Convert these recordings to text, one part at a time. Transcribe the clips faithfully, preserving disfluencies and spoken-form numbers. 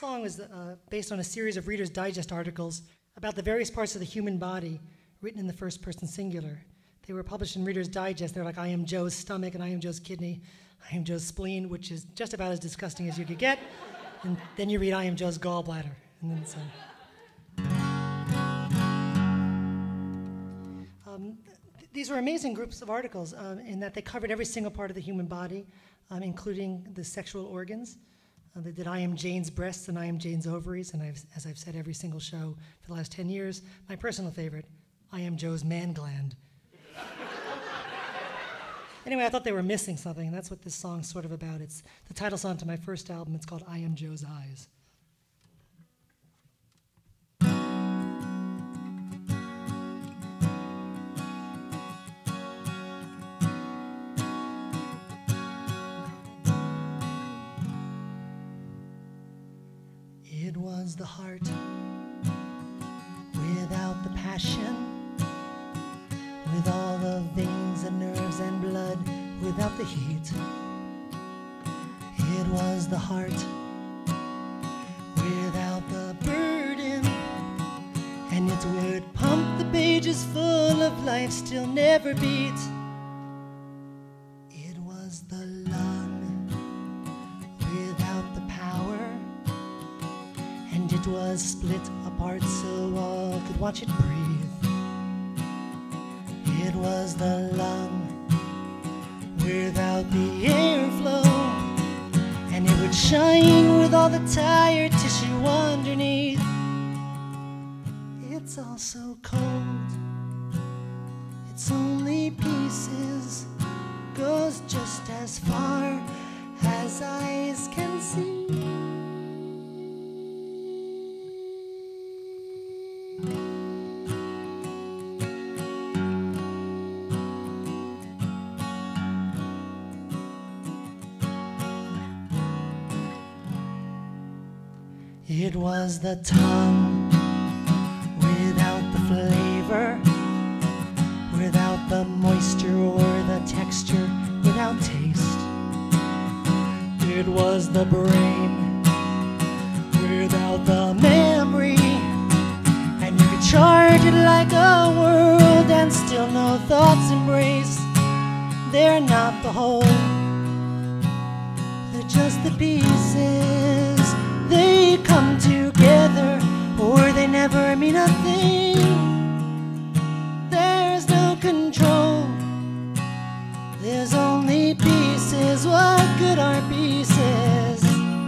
song was uh, based on a series of Reader's Digest articles about the various parts of the human body written in the first person singular. They were published in Reader's Digest. They're like, I am Joe's stomach, and I am Joe's kidney, I am Joe's spleen, which is just about as disgusting as you could get. And then you read, I am Joe's gallbladder. And then it's, uh, um, th these were amazing groups of articles um, in that they covered every single part of the human body, um, including the sexual organs. Uh, they did I Am Jane's breasts and I Am Jane's ovaries, and I've, as I've said every single show for the last ten years, my personal favorite, I Am Joe's man gland. Anyway, I thought they were missing something, and that's what this song's sort of about. It's the title song to my first album. It's called I Am Joe's Eyes. It was the heart without the passion, with all the veins and nerves and blood without the heat. It was the heart without the burden, and it would pump the pages full of life, still never beat. It was the lung without the power, and it was split apart so all could watch it breathe. It was the lung without the airflow, and it would shine with all the tired tissue underneath. It's all so cold, it's only pieces, goes just as far as eyes can see. It was the tongue without the flavor, without the moisture or the texture, without taste. It was the brain without the memory, and you could charge it like a world and still no thoughts embrace. They're not the whole, they're just the pieces. They come together, or they never mean a thing. There's no control, there's only pieces. What good are pieces?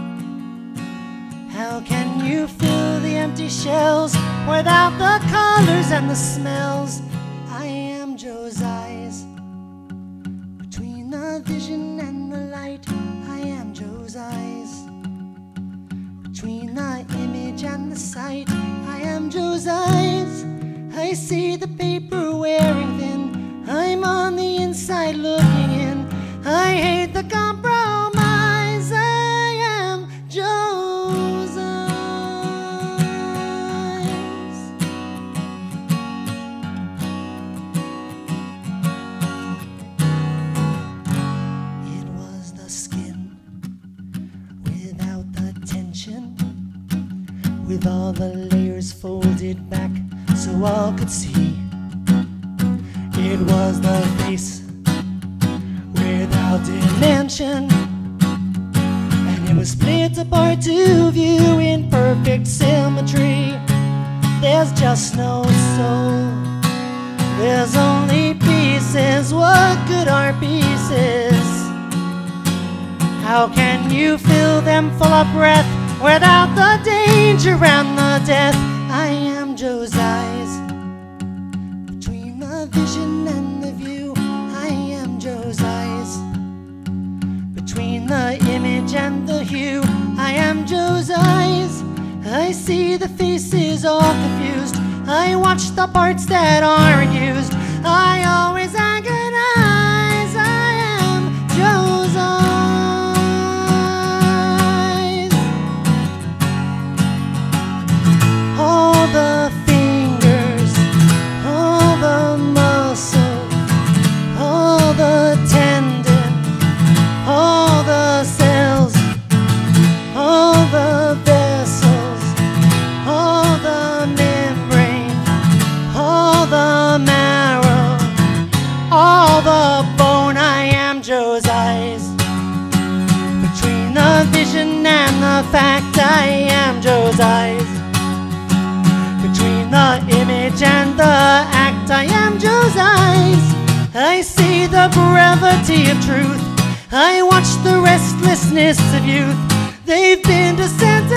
How can you fill the empty shells without the colors and the smells? I am Joe's eyes, between the vision and the light. I am Joe's eyes, between the image and the sight. I am Joe's eyes. I see the paper wearing thin, I'm on the inside looking in. I hate the compromise. I am Joe's eyes. It was the skin without the tension, with all the layers folded back so all could see. It was the face without dimension, and it was split apart to view in perfect symmetry. There's just no soul, there's only pieces. What good are pieces? How can you fill them full of breath without the danger and the death? I am Joe's eyes, between the vision and the view. I am Joe's eyes, between the image and the hue. I am Joe's eyes. I see the faces all confused, I watch the parts that aren't used. I always agonize. I am Joe's eyes. All the fingers, all the muscle, all the tendon, all the cells, all the vessels, act, I am Joe's eyes. Between the image and the act, I am Joe's eyes. I see the brevity of truth, I watch the restlessness of youth. They've been descended